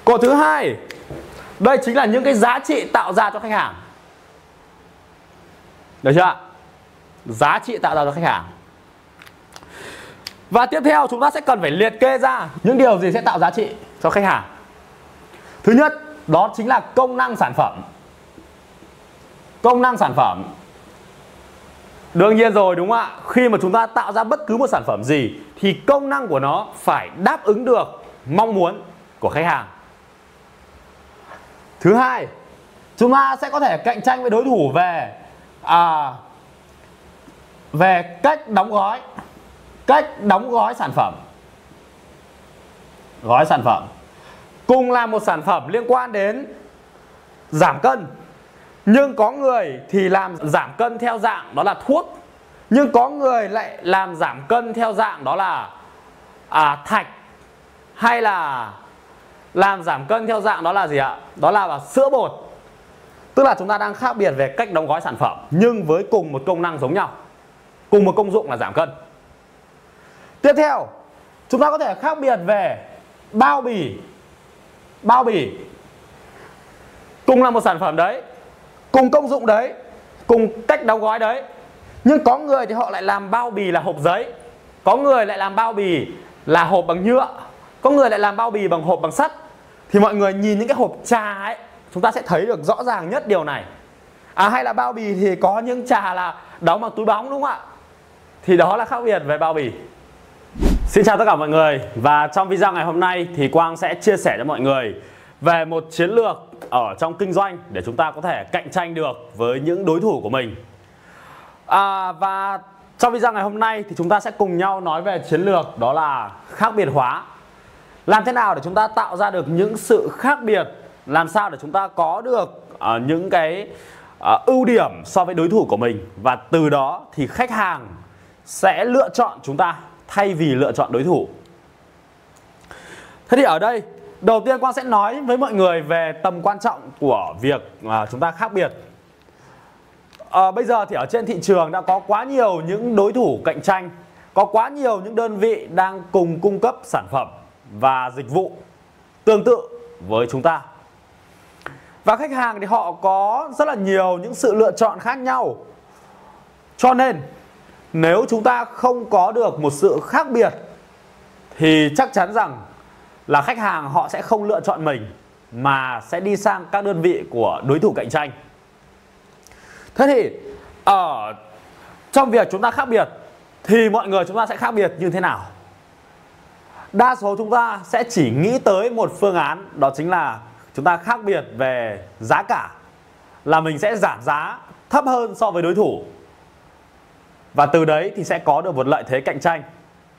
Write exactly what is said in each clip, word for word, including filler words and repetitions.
Cột thứ hai, đây chính là những cái giá trị tạo ra cho khách hàng. Được chưa ạ? Giá trị tạo ra cho khách hàng. Và tiếp theo chúng ta sẽ cần phải liệt kê ra những điều gì sẽ tạo giá trị cho khách hàng. Thứ nhất, đó chính là công năng sản phẩm. Công năng sản phẩm. Đương nhiên rồi, đúng không ạ? Khi mà chúng ta tạo ra bất cứ một sản phẩm gì thì công năng của nó phải đáp ứng được mong muốn của khách hàng. Thứ hai, chúng ta sẽ có thể cạnh tranh với đối thủ về à, về cách đóng gói. Cách đóng gói sản phẩm. Gói sản phẩm. Cùng là một sản phẩm liên quan đến giảm cân, nhưng có người thì làm giảm cân theo dạng đó là thuốc, nhưng có người lại làm giảm cân theo dạng đó là à, thạch, hay là làm giảm cân theo dạng đó là gì ạ? Đó là sữa bột. Tức là chúng ta đang khác biệt về cách đóng gói sản phẩm, nhưng với cùng một công năng giống nhau, cùng một công dụng là giảm cân. Tiếp theo, chúng ta có thể khác biệt về bao bì. Bao bì. Cùng là một sản phẩm đấy, cùng công dụng đấy, cùng cách đóng gói đấy, nhưng có người thì họ lại làm bao bì là hộp giấy, có người lại làm bao bì là hộp bằng nhựa, có người lại làm bao bì bằng hộp bằng sắt. Thì mọi người nhìn những cái hộp trà ấy, chúng ta sẽ thấy được rõ ràng nhất điều này. À, hay là bao bì thì có những trà là đóng bằng túi bóng, đúng không ạ? Thì đó là khác biệt về bao bì. Xin chào tất cả mọi người, và trong video ngày hôm nay thì Quang sẽ chia sẻ cho mọi người về một chiến lược ở trong kinh doanh để chúng ta có thể cạnh tranh được với những đối thủ của mình. à, Và trong video ngày hôm nay thì chúng ta sẽ cùng nhau nói về chiến lược đó là khác biệt hóa. Làm thế nào để chúng ta tạo ra được những sự khác biệt, làm sao để chúng ta có được uh, những cái uh, ưu điểm so với đối thủ của mình, và từ đó thì khách hàng sẽ lựa chọn chúng ta thay vì lựa chọn đối thủ. Thế thì ở đây đầu tiên Quang sẽ nói với mọi người về tầm quan trọng của việc uh, chúng ta khác biệt. uh, Bây giờ thì ở trên thị trường đã có quá nhiều những đối thủ cạnh tranh, có quá nhiều những đơn vị đang cùng cung cấp sản phẩm và dịch vụ tương tự với chúng ta. Và khách hàng thì họ có rất là nhiều những sự lựa chọn khác nhau. Cho nên nếu chúng ta không có được một sự khác biệt thì chắc chắn rằng là khách hàng họ sẽ không lựa chọn mình, mà sẽ đi sang các đơn vị của đối thủ cạnh tranh. Thế thì ở trong việc chúng ta khác biệt thì mọi người chúng ta sẽ khác biệt như thế nào? Đa số chúng ta sẽ chỉ nghĩ tới một phương án, đó chính là chúng ta khác biệt về giá cả, là mình sẽ giảm giá thấp hơn so với đối thủ, và từ đấy thì sẽ có được một lợi thế cạnh tranh.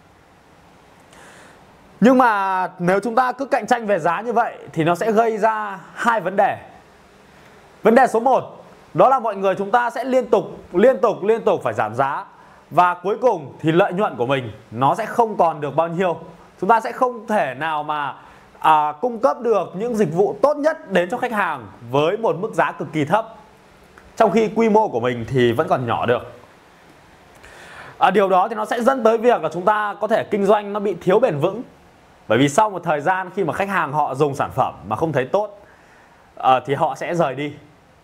Nhưng mà nếu chúng ta cứ cạnh tranh về giá như vậy thì nó sẽ gây ra hai vấn đề. Vấn đề số một, đó là mọi người chúng ta sẽ liên tục liên tục liên tục phải giảm giá, và cuối cùng thì lợi nhuận của mình nó sẽ không còn được bao nhiêu. Chúng ta sẽ không thể nào mà à, cung cấp được những dịch vụ tốt nhất đến cho khách hàng với một mức giá cực kỳ thấp, trong khi quy mô của mình thì vẫn còn nhỏ được. à, Điều đó thì nó sẽ dẫn tới việc là chúng ta có thể kinh doanh nó bị thiếu bền vững. Bởi vì sau một thời gian khi mà khách hàng họ dùng sản phẩm mà không thấy tốt à, thì họ sẽ rời đi.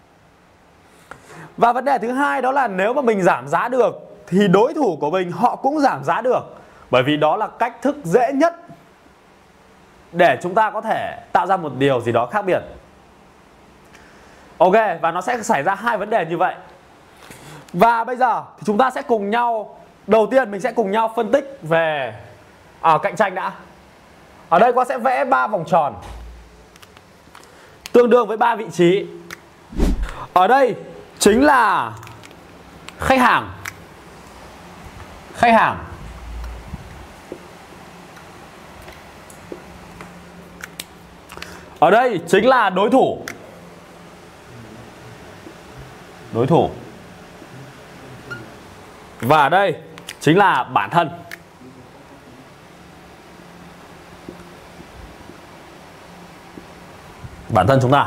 Và vấn đề thứ hai, đó là nếu mà mình giảm giá được thì đối thủ của mình họ cũng giảm giá được. Bởi vì đó là cách thức dễ nhất để chúng ta có thể tạo ra một điều gì đó khác biệt. Ok, và nó sẽ xảy ra hai vấn đề như vậy. Và bây giờ thì chúng ta sẽ cùng nhau, đầu tiên mình sẽ cùng nhau phân tích về à, cạnh tranh đã. Ở đây Quang sẽ vẽ ba vòng tròn tương đương với ba vị trí. Ở đây chính là khách hàng. Khách hàng. Ở đây chính là đối thủ. Đối thủ. Và ở đây chính là bản thân. Bản thân chúng ta.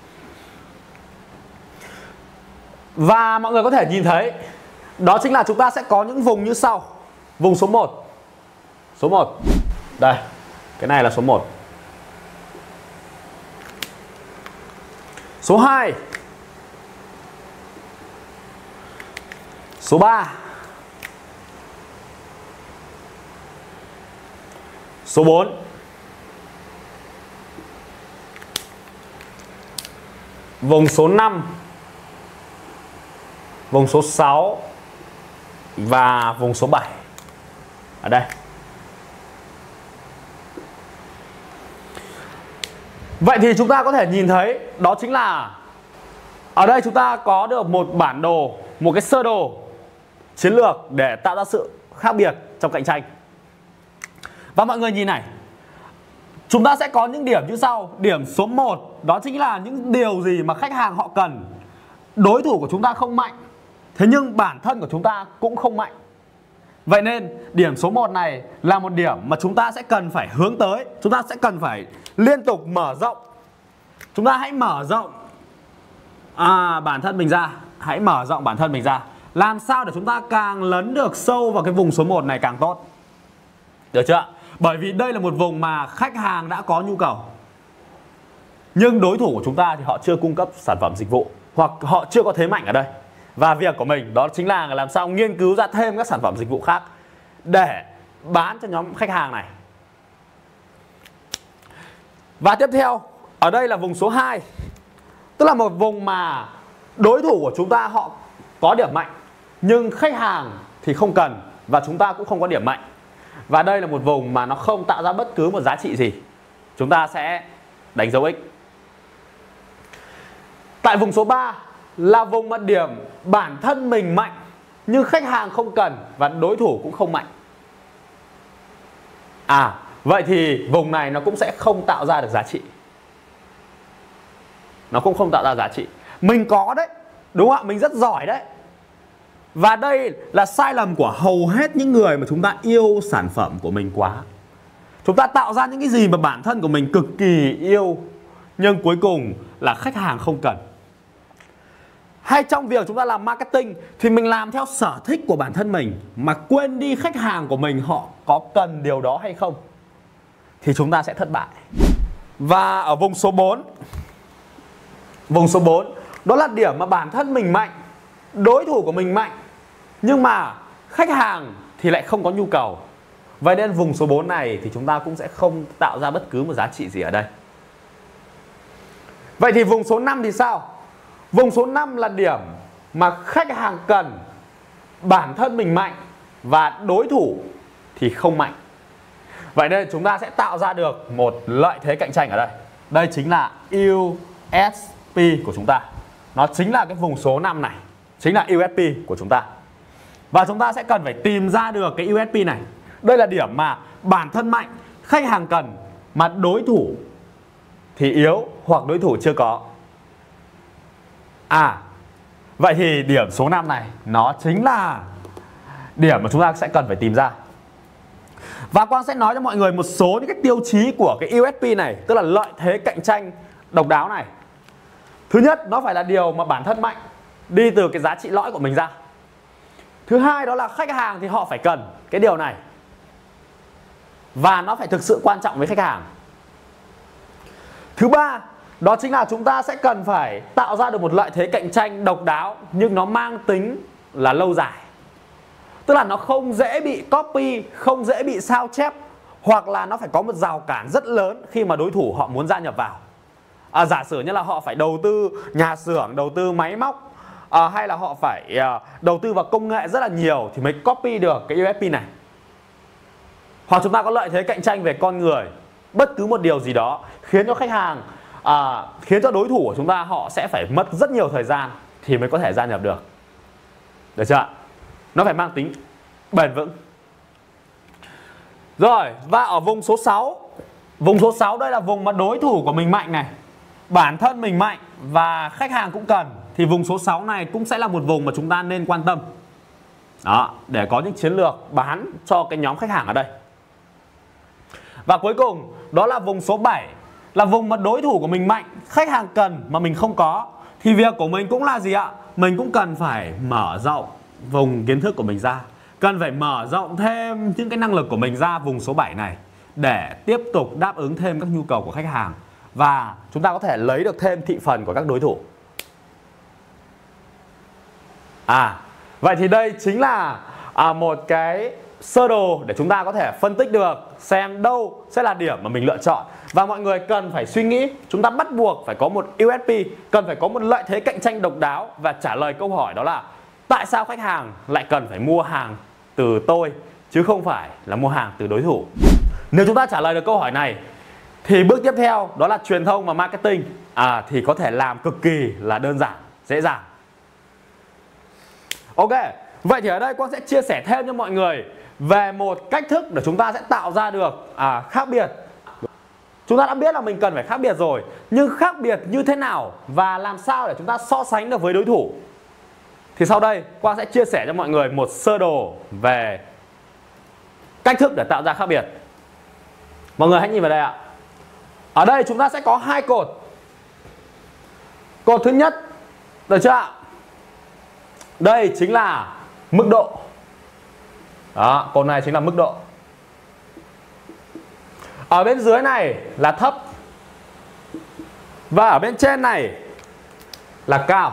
Và mọi người có thể nhìn thấy, đó chính là chúng ta sẽ có những vùng như sau. Vùng số một. Số một. Đây, cái này là số một. Số hai, số ba, số bốn, vùng số năm, vùng số sáu và vùng số bảy. Ở đây. Vậy thì chúng ta có thể nhìn thấy đó chính là ở đây chúng ta có được một bản đồ, một cái sơ đồ chiến lược để tạo ra sự khác biệt trong cạnh tranh. Và mọi người nhìn này, chúng ta sẽ có những điểm như sau. Điểm số một đó chính là những điều gì mà khách hàng họ cần. Đối thủ của chúng ta không mạnh, thế nhưng bản thân của chúng ta cũng không mạnh. Vậy nên điểm số một này là một điểm mà chúng ta sẽ cần phải hướng tới. Chúng ta sẽ cần phải liên tục mở rộng. Chúng ta hãy mở rộng à, bản thân mình ra. Hãy mở rộng bản thân mình ra. Làm sao để chúng ta càng lấn được sâu vào cái vùng số một này càng tốt. Được chưa? Bởi vì đây là một vùng mà khách hàng đã có nhu cầu, nhưng đối thủ của chúng ta thì họ chưa cung cấp sản phẩm dịch vụ, hoặc họ chưa có thế mạnh ở đây. Và việc của mình đó chính là làm sao nghiên cứu ra thêm các sản phẩm dịch vụ khác để bán cho nhóm khách hàng này. Và tiếp theo, ở đây là vùng số hai. Tức là một vùng mà đối thủ của chúng ta họ có điểm mạnh, nhưng khách hàng thì không cần, và chúng ta cũng không có điểm mạnh. Và đây là một vùng mà nó không tạo ra bất cứ một giá trị gì. Chúng ta sẽ đánh dấu X. Tại vùng số ba là vùng mà điểm bản thân mình mạnh, nhưng khách hàng không cần và đối thủ cũng không mạnh. À, vậy thì vùng này nó cũng sẽ không tạo ra được giá trị. Nó cũng không tạo ra giá trị. Mình có đấy, đúng không ạ? Mình rất giỏi đấy. Và đây là sai lầm của hầu hết những người mà chúng ta yêu sản phẩm của mình quá. Chúng ta tạo ra những cái gì mà bản thân của mình cực kỳ yêu, nhưng cuối cùng là khách hàng không cần. Hay trong việc chúng ta làm marketing thì mình làm theo sở thích của bản thân mình, mà quên đi khách hàng của mình họ có cần điều đó hay không, thì chúng ta sẽ thất bại. Và ở vùng số bốn, vùng số bốn đó là điểm mà bản thân mình mạnh, đối thủ của mình mạnh, nhưng mà khách hàng thì lại không có nhu cầu. Vậy nên vùng số bốn này thì chúng ta cũng sẽ không tạo ra bất cứ một giá trị gì ở đây. Vậy thì vùng số năm thì sao? Vùng số năm là điểm mà khách hàng cần, bản thân mình mạnh và đối thủ thì không mạnh. Vậy nên chúng ta sẽ tạo ra được một lợi thế cạnh tranh ở đây. Đây chính là u ét pê của chúng ta. Nó chính là cái vùng số năm này, chính là u ét pê của chúng ta. Và chúng ta sẽ cần phải tìm ra được cái u ét pê này. Đây là điểm mà bản thân mạnh, khách hàng cần, mà đối thủ thì yếu hoặc đối thủ chưa có. À, vậy thì điểm số năm này nó chính là điểm mà chúng ta sẽ cần phải tìm ra. Và Quang sẽ nói cho mọi người một số những cái tiêu chí của cái u ét pê này, tức là lợi thế cạnh tranh độc đáo này. Thứ nhất, nó phải là điều mà bản thân mạnh, đi từ cái giá trị lõi của mình ra. Thứ hai, đó là khách hàng thì họ phải cần cái điều này, và nó phải thực sự quan trọng với khách hàng. Thứ ba, đó chính là chúng ta sẽ cần phải tạo ra được một lợi thế cạnh tranh độc đáo, nhưng nó mang tính là lâu dài. Tức là nó không dễ bị copy, không dễ bị sao chép, hoặc là nó phải có một rào cản rất lớn khi mà đối thủ họ muốn gia nhập vào. À, giả sử như là họ phải đầu tư nhà xưởng, đầu tư máy móc, à, hay là họ phải à, đầu tư vào công nghệ rất là nhiều thì mới copy được cái u ét pê này. Hoặc chúng ta có lợi thế cạnh tranh về con người, bất cứ một điều gì đó khiến cho khách hàng, à, khiến cho đối thủ của chúng ta họ sẽ phải mất rất nhiều thời gian thì mới có thể gia nhập được. Được chưa? Nó phải mang tính bền vững. Rồi, và ở vùng số sáu, vùng số sáu đây là vùng mà đối thủ của mình mạnh này, bản thân mình mạnh và khách hàng cũng cần, thì vùng số sáu này cũng sẽ là một vùng mà chúng ta nên quan tâm. Đó, để có những chiến lược bán cho cái nhóm khách hàng ở đây. Và cuối cùng, đó là vùng số bảy, là vùng mà đối thủ của mình mạnh, khách hàng cần mà mình không có. Thì việc của mình cũng là gì ạ? Mình cũng cần phải mở rộng vùng kiến thức của mình ra, cần phải mở rộng thêm những cái năng lực của mình ra vùng số bảy này, để tiếp tục đáp ứng thêm các nhu cầu của khách hàng và chúng ta có thể lấy được thêm thị phần của các đối thủ. À, vậy thì đây chính là à, một cái sơ đồ để chúng ta có thể phân tích được xem đâu sẽ là điểm mà mình lựa chọn. Và mọi người cần phải suy nghĩ, chúng ta bắt buộc phải có một u ét pê, cần phải có một lợi thế cạnh tranh độc đáo và trả lời câu hỏi đó là tại sao khách hàng lại cần phải mua hàng từ tôi chứ không phải là mua hàng từ đối thủ. Nếu chúng ta trả lời được câu hỏi này thì bước tiếp theo đó là truyền thông và marketing à, thì có thể làm cực kỳ là đơn giản, dễ dàng. Ok, vậy thì ở đây Quang sẽ chia sẻ thêm cho mọi người về một cách thức để chúng ta sẽ tạo ra được à, khác biệt. Chúng ta đã biết là mình cần phải khác biệt rồi, nhưng khác biệt như thế nào và làm sao để chúng ta so sánh được với đối thủ, thì sau đây Quang sẽ chia sẻ cho mọi người một sơ đồ về cách thức để tạo ra khác biệt. Mọi người hãy nhìn vào đây ạ. Ở đây chúng ta sẽ có hai cột. Cột thứ nhất, được chưa ạ? Đây chính là mức độ. Đó, cột này chính là mức độ. Ở bên dưới này là thấp. Và ở bên trên này là cao.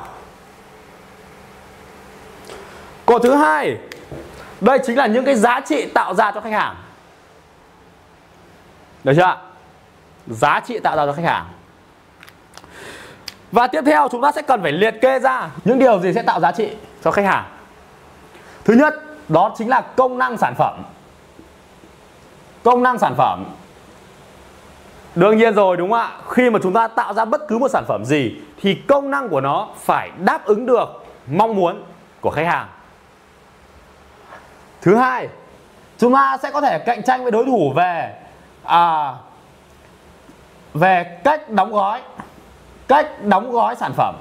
Cột thứ hai, đây chính là những cái giá trị tạo ra cho khách hàng. Được chưa ạ? Giá trị tạo ra cho khách hàng. Và tiếp theo chúng ta sẽ cần phải liệt kê ra những điều gì sẽ tạo giá trị cho khách hàng. Thứ nhất, đó chính là công năng sản phẩm. Công năng sản phẩm. Đương nhiên rồi, đúng không ạ? Khi mà chúng ta tạo ra bất cứ một sản phẩm gì thì công năng của nó phải đáp ứng được mong muốn của khách hàng. Thứ hai, chúng ta sẽ có thể cạnh tranh với đối thủ về à, về cách đóng gói. Cách đóng gói sản phẩm.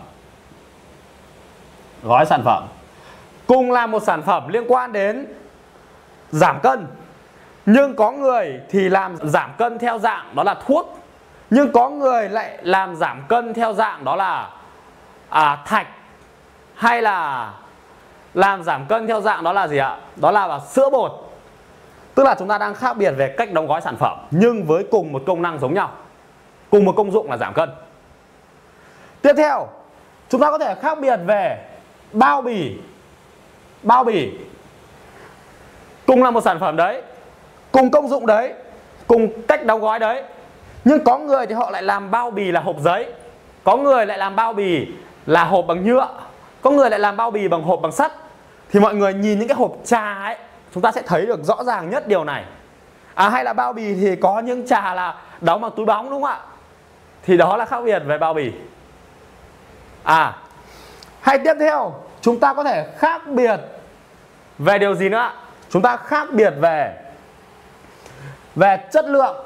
Gói sản phẩm. Cùng là một sản phẩm liên quan đến giảm cân, nhưng có người thì làm giảm cân theo dạng đó là thuốc, nhưng có người lại làm giảm cân theo dạng đó là à, thạch, hay là làm giảm cân theo dạng đó là gì ạ? Đó là sữa bột. Tức là chúng ta đang khác biệt về cách đóng gói sản phẩm nhưng với cùng một công năng giống nhau, cùng một công dụng là giảm cân. Tiếp theo, chúng ta có thể khác biệt về bao bì. Bao bì. Cùng là một sản phẩm đấy, cùng công dụng đấy, cùng cách đóng gói đấy, nhưng có người thì họ lại làm bao bì là hộp giấy, có người lại làm bao bì là hộp bằng nhựa, có người lại làm bao bì bằng hộp bằng sắt. Thì mọi người nhìn những cái hộp trà ấy, chúng ta sẽ thấy được rõ ràng nhất điều này. À, hay là bao bì thì có những trà là đóng bằng túi bóng, đúng không ạ? Thì đó là khác biệt về bao bì. À, hay tiếp theo, chúng ta có thể khác biệt về điều gì nữa ạ? Chúng ta khác biệt về về chất lượng.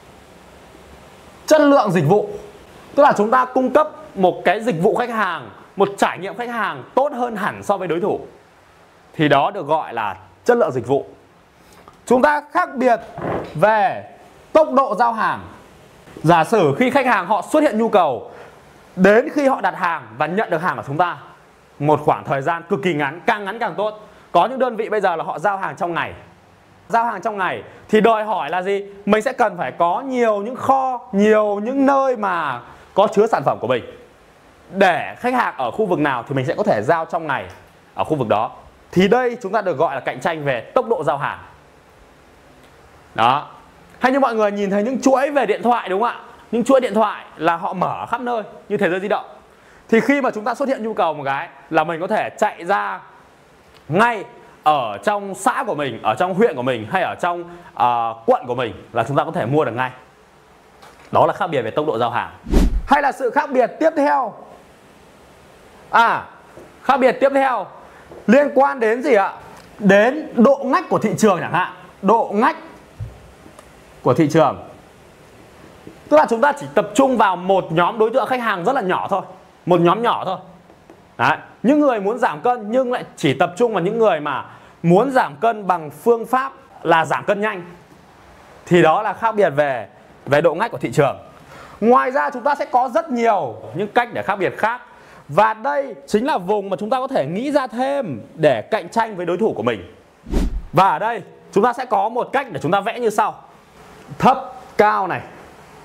Chất lượng dịch vụ. Tức là chúng ta cung cấp một cái dịch vụ khách hàng, một trải nghiệm khách hàng tốt hơn hẳn so với đối thủ, thì đó được gọi là chất lượng dịch vụ. Chúng ta khác biệt về tốc độ giao hàng. Giả sử khi khách hàng họ xuất hiện nhu cầu, đến khi họ đặt hàng và nhận được hàng của chúng ta một khoảng thời gian cực kỳ ngắn, càng ngắn càng tốt. Có những đơn vị bây giờ là họ giao hàng trong ngày. Giao hàng trong ngày thì đòi hỏi là gì? Mình sẽ cần phải có nhiều những kho, nhiều những nơi mà có chứa sản phẩm của mình. Để khách hàng ở khu vực nào thì mình sẽ có thể giao trong ngày ở khu vực đó. Thì đây chúng ta được gọi là cạnh tranh về tốc độ giao hàng. Đó. Hay như mọi người nhìn thấy những chuỗi về điện thoại, đúng không ạ? Những chuỗi điện thoại là họ mở khắp nơi như thế giới di động. Thì khi mà chúng ta xuất hiện nhu cầu một cái là mình có thể chạy ra ngay ở trong xã của mình, ở trong huyện của mình, hay ở trong uh, quận của mình là chúng ta có thể mua được ngay. Đó là khác biệt về tốc độ giao hàng. Hay là sự khác biệt tiếp theo. À, khác biệt tiếp theo liên quan đến gì ạ? Đến độ ngách của thị trường chẳng hạn. Độ ngách của thị trường. Tức là chúng ta chỉ tập trung vào một nhóm đối tượng khách hàng rất là nhỏ thôi. Một nhóm nhỏ thôi. Đấy. Những người muốn giảm cân nhưng lại chỉ tập trung vào những người mà muốn giảm cân bằng phương pháp là giảm cân nhanh. Thì đó là khác biệt về, về độ ngách của thị trường. Ngoài ra chúng ta sẽ có rất nhiều những cách để khác biệt khác. Và đây chính là vùng mà chúng ta có thể nghĩ ra thêm để cạnh tranh với đối thủ của mình. Và ở đây chúng ta sẽ có một cách để chúng ta vẽ như sau. Thấp, cao này.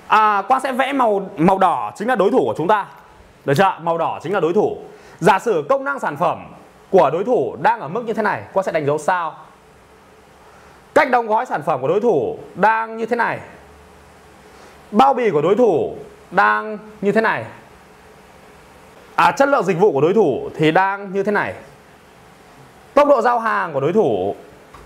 à, Quang sẽ vẽ màu màu đỏ chính là đối thủ của chúng ta. Được chưa? Màu đỏ chính là đối thủ. Giả sử công năng sản phẩm của đối thủ đang ở mức như thế này, Quang sẽ đánh dấu sao. Cách đóng gói sản phẩm của đối thủ đang như thế này. Bao bì của đối thủ đang như thế này. À, chất lượng dịch vụ của đối thủ thì đang như thế này. Tốc độ giao hàng của đối thủ,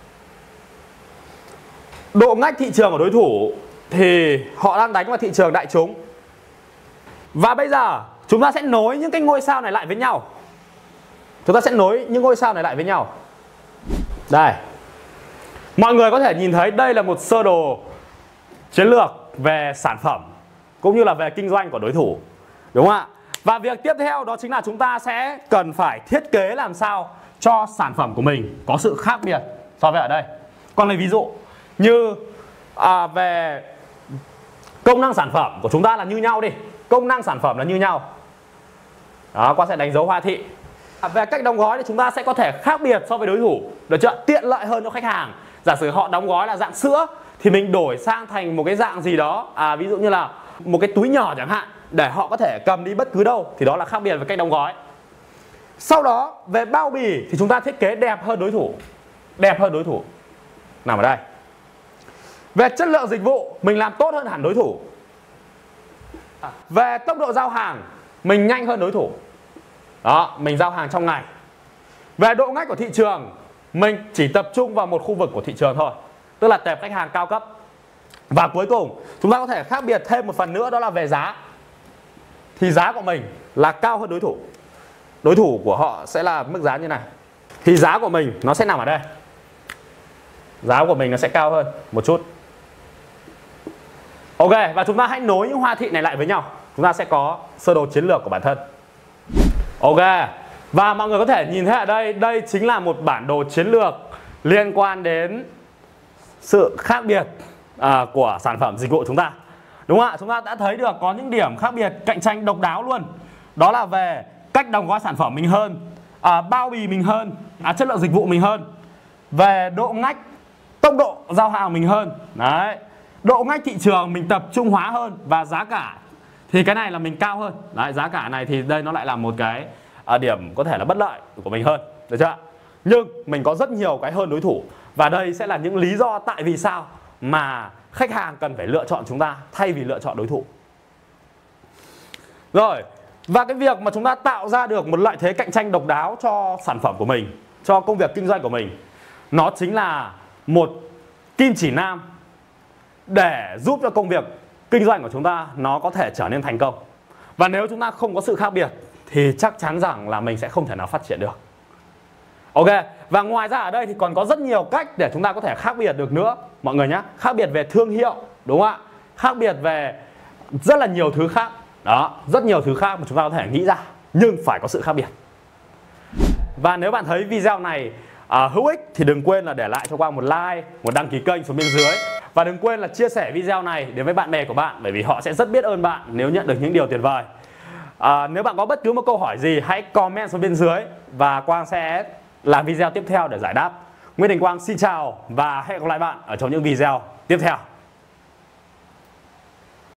độ ngách thị trường của đối thủ thì họ đang đánh vào thị trường đại chúng. Và bây giờ chúng ta sẽ nối những cái ngôi sao này lại với nhau. Chúng ta sẽ nối những ngôi sao này lại với nhau. Đây. Mọi người có thể nhìn thấy đây là một sơ đồ chiến lược về sản phẩm cũng như là về kinh doanh của đối thủ. Đúng không ạ? Và việc tiếp theo đó chính là chúng ta sẽ cần phải thiết kế làm sao cho sản phẩm của mình có sự khác biệt so với ở đây. Còn lấy ví dụ như à, về công năng sản phẩm của chúng ta là như nhau đi. Công năng sản phẩm là như nhau. Đó, Quang sẽ đánh dấu hoa thị. À, về cách đóng gói thì chúng ta sẽ có thể khác biệt so với đối thủ. Được chưa? Tiện lợi hơn cho khách hàng. Giả sử họ đóng gói là dạng sữa thì mình đổi sang thành một cái dạng gì đó, à, ví dụ như là một cái túi nhỏ chẳng hạn, để họ có thể cầm đi bất cứ đâu. Thì đó là khác biệt về cách đóng gói. Sau đó về bao bì thì chúng ta thiết kế đẹp hơn đối thủ. Đẹp hơn đối thủ nằm ở đây. Về chất lượng dịch vụ mình làm tốt hơn hẳn đối thủ. Về tốc độ giao hàng mình nhanh hơn đối thủ. Đó, mình giao hàng trong ngày. Về độ ngách của thị trường mình chỉ tập trung vào một khu vực của thị trường thôi, tức là tệp khách hàng cao cấp. Và cuối cùng chúng ta có thể khác biệt thêm một phần nữa, đó là về giá. Thì giá của mình là cao hơn đối thủ. Đối thủ của họ sẽ là mức giá như này. Thì giá của mình nó sẽ nằm ở đây. Giá của mình nó sẽ cao hơn một chút. Ok, và chúng ta hãy nối những hoa thị này lại với nhau. Chúng ta sẽ có sơ đồ chiến lược của bản thân. Ok, và mọi người có thể nhìn thấy ở đây, đây chính là một bản đồ chiến lược liên quan đến sự khác biệt à, của sản phẩm dịch vụ chúng ta. Đúng không ạ? Chúng ta đã thấy được có những điểm khác biệt cạnh tranh độc đáo luôn. Đó là về cách đóng gói sản phẩm mình hơn, à, bao bì mình hơn, à, chất lượng dịch vụ mình hơn, về độ ngách, tốc độ giao hàng mình hơn. Đấy. Độ ngách thị trường mình tập trung hóa hơn, và giá cả thì cái này là mình cao hơn. Đấy, giá cả này thì đây nó lại là một cái à, điểm có thể là bất lợi của mình hơn. Được chưa? Nhưng mình có rất nhiều cái hơn đối thủ. Và đây sẽ là những lý do tại vì sao mà khách hàng cần phải lựa chọn chúng ta thay vì lựa chọn đối thủ. Rồi, và cái việc mà chúng ta tạo ra được một lợi thế cạnh tranh độc đáo cho sản phẩm của mình, cho công việc kinh doanh của mình, nó chính là một kim chỉ nam để giúp cho công việc kinh doanh của chúng ta nó có thể trở nên thành công. Và nếu chúng ta không có sự khác biệt thì chắc chắn rằng là mình sẽ không thể nào phát triển được. Ok, và ngoài ra ở đây thì còn có rất nhiều cách để chúng ta có thể khác biệt được nữa mọi người nhé. Khác biệt về thương hiệu, đúng không ạ? Khác biệt về rất là nhiều thứ khác. Đó, rất nhiều thứ khác mà chúng ta có thể nghĩ ra, nhưng phải có sự khác biệt. Và nếu bạn thấy video này à, hữu ích thì đừng quên là để lại cho Quang một like, một đăng ký kênh xuống bên dưới. Và đừng quên là chia sẻ video này đến với bạn bè của bạn, bởi vì họ sẽ rất biết ơn bạn nếu nhận được những điều tuyệt vời. à, Nếu bạn có bất cứ một câu hỏi gì hãy comment xuống bên dưới và Quang sẽ làm video tiếp theo để giải đáp. Nguyễn Đình Quang xin chào và hẹn gặp lại bạn ở trong những video tiếp theo.